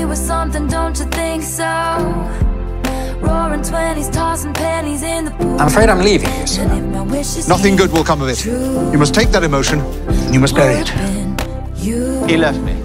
were something, don't you think so? Roaring 20s, tossing pennies in the pool. I'm afraid I'm leaving you, sir. Nothing good will come of it. You must take that emotion and you must bury it. He left me.